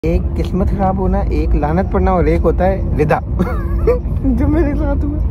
एक किस्मत खराब होना, एक लानत पड़ना और एक होता है रिदा जो मेरे साथ हुआ।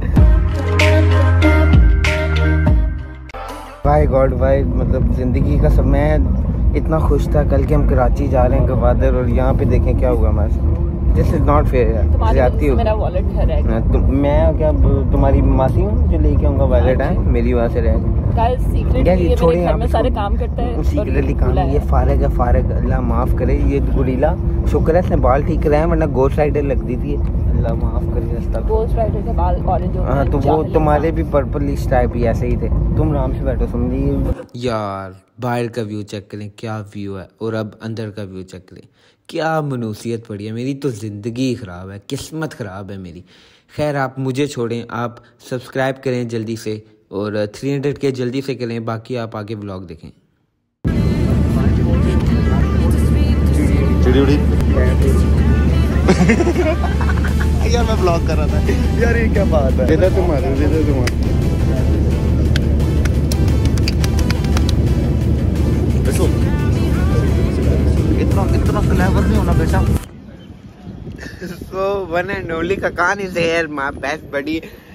भाई गॉड भाई, मतलब जिंदगी का सब, मैं इतना खुश था कल के हम कराची जा रहे हैं गवादर, और यहाँ पे देखें क्या हुआ हमारे साथ। दिस इज नॉट फेयर यार, ज्यादती हो। मेरा वॉलेट घर है। मैं क्या तुम्हारी मासी हूँ जो लेके आऊँगा वॉलेट है मेरी वहाँ से रहेगा। छोड़े घर में सारे काम करता है, सीक्रेटली काम। ये फारग है, फारग, अल्लाह माफ करे। ये गुरीला शुक्र है इसने बाल ठीक कराए, वरना गोस्ट राइडर लगती थी। अल्लाह माफ करे। रास्ता गोस्ट राइडर के बाल ऑरेंज हो। हाँ तो वो तुम्हारे भी पर्पलिश टाइप ही ऐसे ही थे। तुम आराम से बैठो, समझिए यार। बाहर का व्यू चेक करें क्या व्यू है, और अब अंदर का व्यू चेक करें क्या मनुसियत पड़ी है। मेरी तो ज़िंदगी ख़राब है, किस्मत ख़राब है मेरी। खैर आप मुझे छोड़ें, आप सब्सक्राइब करें जल्दी से, और 300 के जल्दी से करें, बाकी आप आगे व्लॉग देखें। यार मैं व्लॉग कर रहा था यार, ये क्या बात है। इधर तुम्हारे इतना फ्लेवर नहीं होना बेटा। So one and only Kakan is here, my best buddy.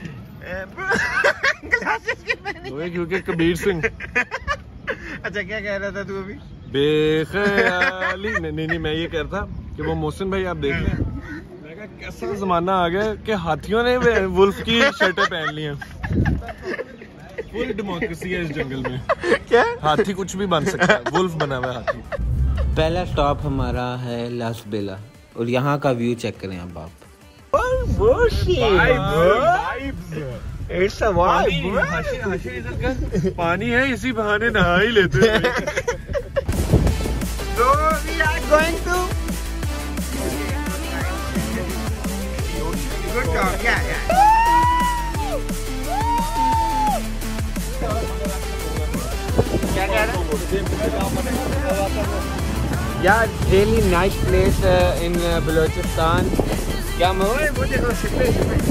क्योंकि कबीर सिंह। अच्छा क्या कह रहा था तू अभी? बेख्याली नहीं, मैं ये कह रहा था कि वो मोहसिन भाई आप देख लें, मैं कहा कैसा जमाना आ गया कि हाथियों ने वुल्फ की शर्टें पहन ली हैं। फुल डेमोक्रेसी है इस जंगल में। क्या हाथी कुछ भी बन सकता है, वुल्फ बना हुआ है हाथी। पहला स्टॉप हमारा है लास बेला, और यहाँ का व्यू चेक करें अब आप। पानी है, इसी बहाने नहा ही लेते हैं। So we are going to good talk, yeah. क्या कह रहा है? यार really nice place in Balochistan. क्या मैं वो देखो शिपले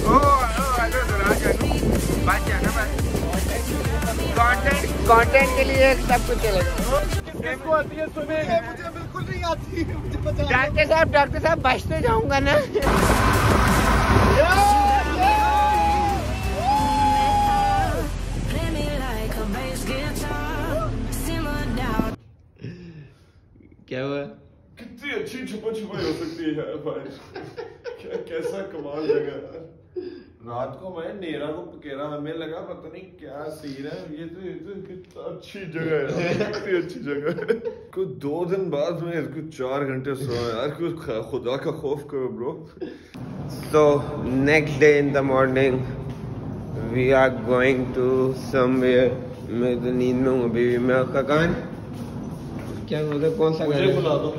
कंटेंट के लिए सब कुछ चलेगा। मुझे बिल्कुल नहीं आती। डॉक्टर साहब बचते जाऊंगा ना। क्या हुआ? कितनी अच्छी छुपा छुपाई हो सकती है भाई। क्या कैसा कमाल जगह है। रात को मैं नेरा को पकेरा, हमें लगा पता नहीं क्या सीन है। ये तो कितना अच्छी जगह है, कितनी अच्छी जगह है। कुछ 2 दिन बाद मैं इसको 4 घंटे सोया यार। कुछ खुदा का खौफ करो bro. So next day in the morning we are going to somewhere। मैं तो नींद में हूँ अभी। मैं ककान क्या मतलब कौन सा मुझे बुला दो।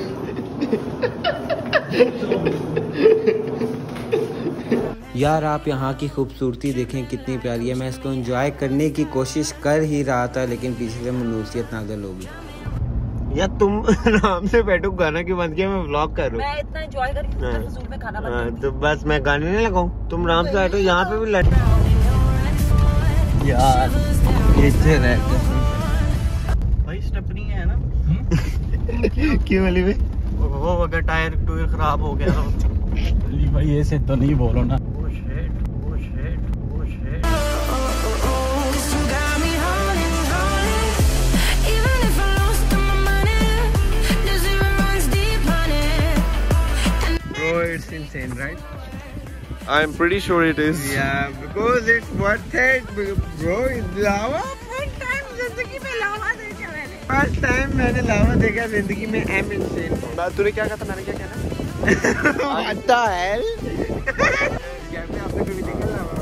यार आप यहाँ की खूबसूरती देखें कितनी प्यारी है। मैं इसको एंजॉय करने की कोशिश कर ही रहा था, लेकिन पीछे से मनुसियत नाज़िल होगी। यार तुम आराम से बैठो, गाना क्यों बंद किया? मैं व्लॉग कर रहा हूँ। मैं इतना एंजॉय कर रही हूँ, फजूल में खाना बंद। तो बस मैं गाने नहीं लगाऊं, तुम आराम से बैठो। यहाँ पे भी लड़ यार भाई स्टेपनी है ना। क्यों अली भाई? वो अगर टायर टूर खराब हो गया अली भाई ऐसे तो नहीं बोलो ना। Bro, it's insane, right? I'm pretty sure it is. Yeah, because it's worth it, bro. Lava first time जिंदगी में लावा देखा मैंने। First time मैंने लावा देखा जिंदगी में। I'm insane. तूने क्या कहा था? मैंने क्या कहना? What the hell? क्या पे आपने कभी देखा लावा?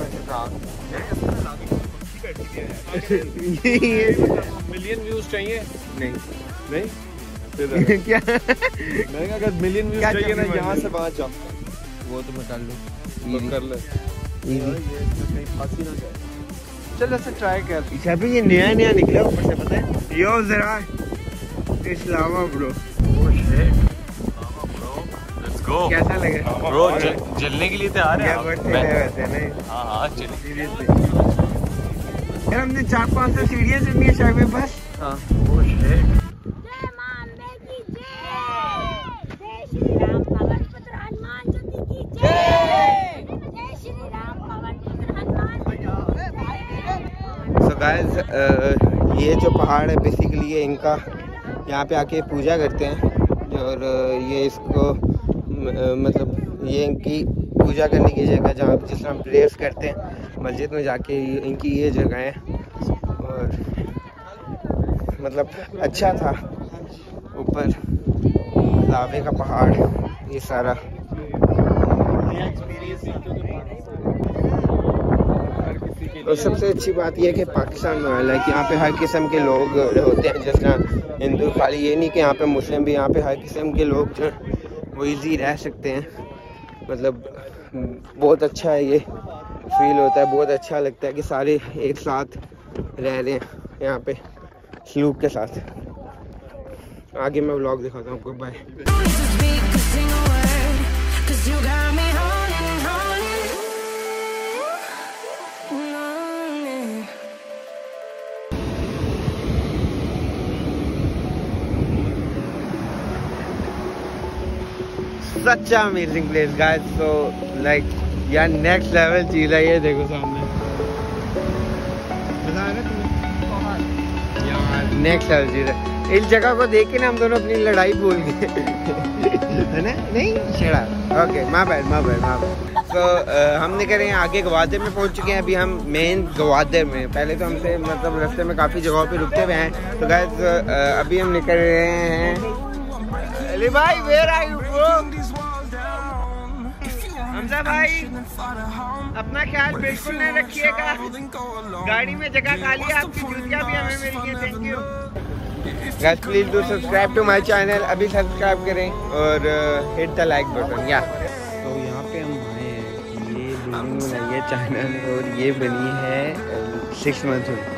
मिलियन व्यूज चाहिए? नहीं क्या? मैं अगर मिलियन व्यूज चाहिए ना, यहाँ से वहाँ जा। वो तो मैं कर लूँ, कर ले। चल ऐसे ट्राई कर। अभी ये नया निकला ऊपर से, पता है? यो जरा इस्लामा ब्रो। Let's go. कैसा लगा ब्रो? जलने के लिए तैयार है। वैसे नहीं? हाँ चलिए। यार हमने 4-5 सीढ़ियाँ चढ़नी है शायद में बस। हाँ। गाइस ये जो पहाड़ है बेसिकली ये इनका यहाँ पे आके पूजा करते हैं और ये इसको मतलब ये इनकी पूजा करने की जगह जहाँ पे जिस तरह प्रेयर्स करते हैं मस्जिद में जाके इनकी ये जगह है। और मतलब अच्छा था, ऊपर लावे का पहाड़ ये सारा। और सबसे अच्छी बात यह है कि पाकिस्तान में है कि यहाँ पे हर किस्म के लोग होते हैं, जिस तरह हिंदू खाली ये नहीं कि यहाँ पे मुस्लिम भी, यहाँ पे हर किस्म के लोग जो वो इजी रह सकते हैं। मतलब बहुत अच्छा है, ये फील होता है, बहुत अच्छा लगता है कि सारे एक साथ रह रहे हैं यहाँ पे सलूक के साथ। आगे मैं व्लॉग दिखाता हूँ आपको। Bye. Such an amazing place guys, so like यार नेक्स्ट लेवल चीज है ये। देखो सामने यार नेक्स्ट लेवल चीज है। इस जगह को देख के ना हम दोनों अपनी लड़ाई भूल गए है ना? नहीं छेड़ा। Okay my bad. तो हम निकल रहे हैं आगे, गवादर में पहुंच चुके हैं। अभी हम मेन गवादर में, पहले तो हमसे मतलब रास्ते में काफ़ी जगहों पे रुकते हुए हैं। तो गाइस अभी हम निकल रहे हैं। अली भाई where are you bro? Hamza भाई अपना ख्याल बिल्कुल नहीं रखिएगा, गाड़ी में जगह खाली है, आपकी जूतियाँ भी हमें मिल गई। Thank you guys, please do subscribe to my channel. अभी सब्सक्राइब करें और हिट द लाइक बटन। या तो यहाँ पे हम आए हैं, ये बिल्डिंग बनाई है चाइना ने और ये बनी है 6 मंथ में।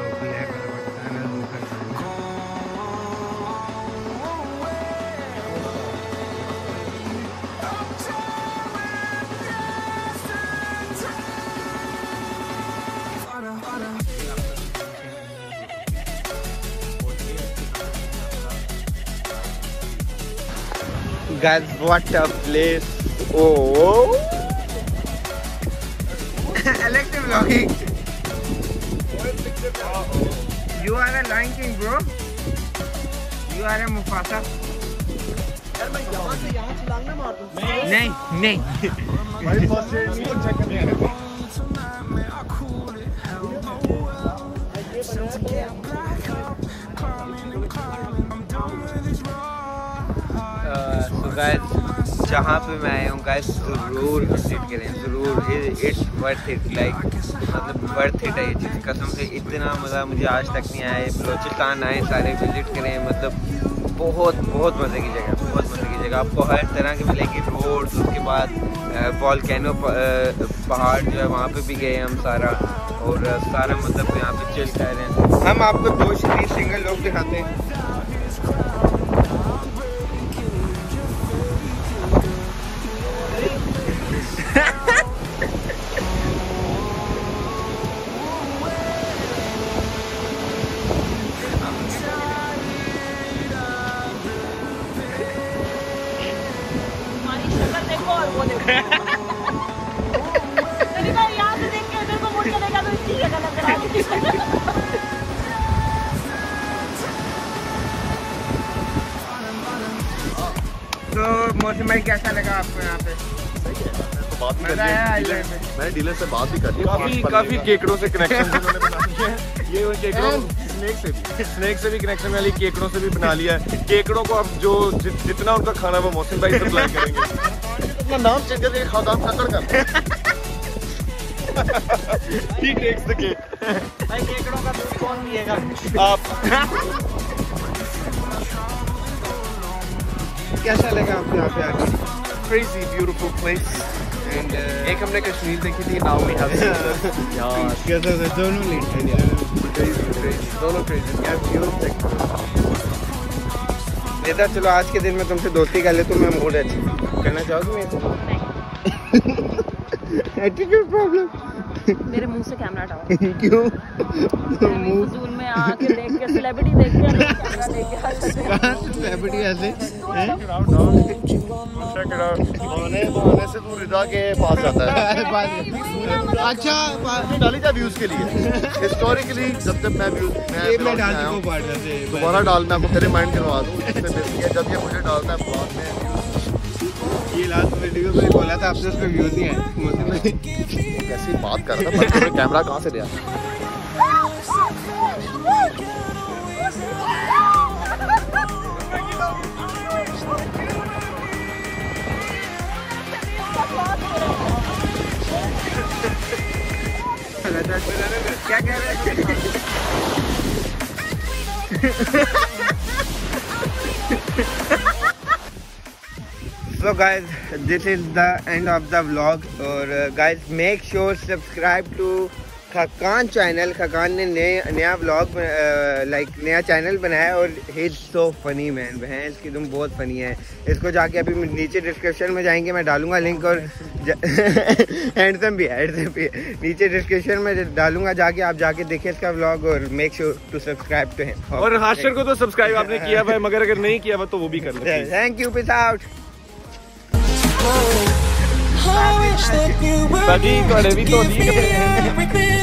Guys, what a place! Oh, elective vlogging. You are a Lion King, bro. You are a Mufasa. यार मैं यहाँ से छलांग ना मार दूँ। नहीं। भाई फर्स्ट एड नहीं चेक करने गाइस जहाँ पे मैं आया हूँ गाइस ज़रूर विजिट करें, ज़रूर। इट्स वर्थ इट, लाइक मतलब वर्थ इट है ये चीज़। कसम से इतना मज़ा मुझे आज तक नहीं आया। बलोचिस्तान आए सारे विजिट करें, मतलब बहुत मज़े की जगह, बहुत मज़े की जगह। आपको हर तरह की मिलेगी रोड्स। उसके बाद वॉल्केनो पहाड़ जो है वहाँ पे भी गए हम सारा, और सारा मतलब यहाँ पे चिल कर रहे हैं। हम आपको 2 से 3 सिंगल लोग दिखाते हैं। तो मौसम भाई कैसा लगा आपको यहाँ पे? मैंने डीलर से बात भी कर ली, काफी केकड़ों से कनेक्शन उन्होंने बना लिया है। ये केकड़ों स्नेक से भी कनेक्शन वाली केकड़ों से भी बना लिया है। केकड़ों को अब जो जितना उनका खाना वो मौसम भाई सप्लाई करेंगे। अपना नाम चेंज करके खादाम खतर कर। He takes the cake। भाई केकड़ों का दूध कौन पिएगा? आप। कैसा लगा आपको यहाँ पे आके? Crazy beautiful place। And एक हमने कश्मीर देखी थी, now we have यार कैसा था? दोनों लेट हैं यार, दोनों crazy यार। व्यूज देखो। नेता चलो आज के दिन में तुमसे दोस्ती कर ले तो मैं मूड अच्छी करना चाहोगी मेरे से? Attitude problem. मेरे मुंह से कैमरा हटाओ। क्यों? फजूल में आके देख के सेलिब्रिटी देख के कैमरा लेके आ सेलिब्रिटी ऐसे Check it out। से तू रिजा के पास जाता है। अच्छा डाली जा व्यूज के लिए। हिस्टोरिकली जब जब मैं व्यूज दोबारा डाल, मैं आपको फिर रिमाइंड करवा दूँ, जब ये मुझे डालता है ब्लॉग में। ये लास्ट वीडियो में बोला था आपसे, उस पे व्यूज नहीं है। कैसी बात कर रहा था, कैमरा कहाँ से लिया? क्या कह रहे हैं? So guys, this is the end of the vlog. और guys, make sure subscribe to Khakan चैनल। खकान ने नया व्लॉग नया चैनल बनाया और he is so funny man. बहन इसकी तुम बहुत फनी है। इसको जाके अभी नीचे डिस्क्रिप्शन में जाएंगे, मैं डालूंगा लिंक। और हैंडसम भी है, नीचे डिस्क्रिप्शन में डालूंगा, जाके आप जाके देखिए इसका व्लॉग और make sure to subscribe to him. और हाशर को तो सब्सक्राइब आपने किया भाई, मगर अगर नहीं किया तो वो भी कर लें। Thank you, peace out. बाकी थोड़े भी तो